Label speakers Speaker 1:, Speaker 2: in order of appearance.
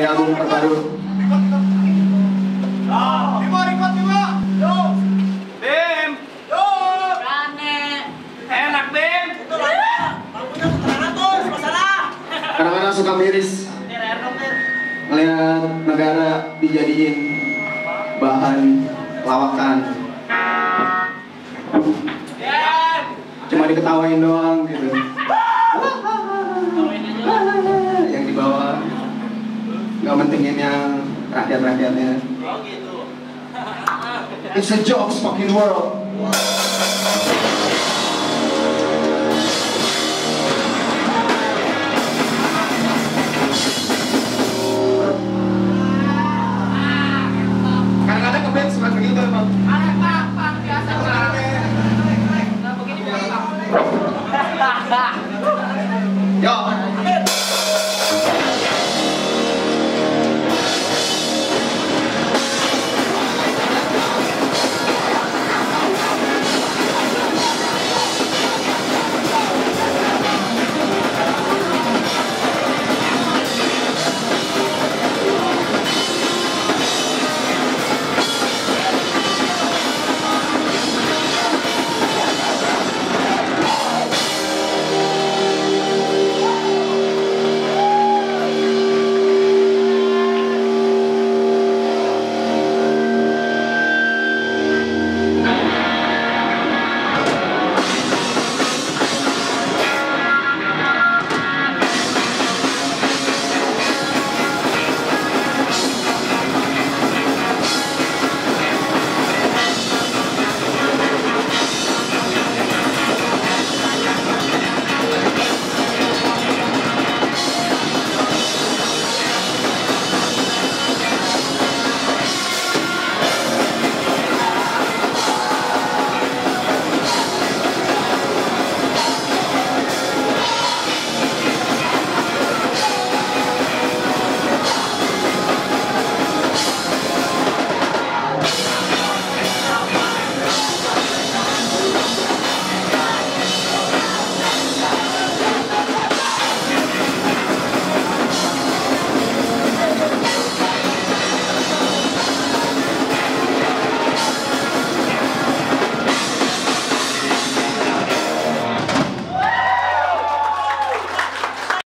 Speaker 1: dari album terbaru.
Speaker 2: Bim! Enak, Bim!
Speaker 1: Kadang-kadang suka miris ngeliat negara dijadiin bahan lawakan. Cuma diketawain doang gitu. Yang di bawah nggak mentingin yang rakyat-rakyatnya. It's a jokes fucking world.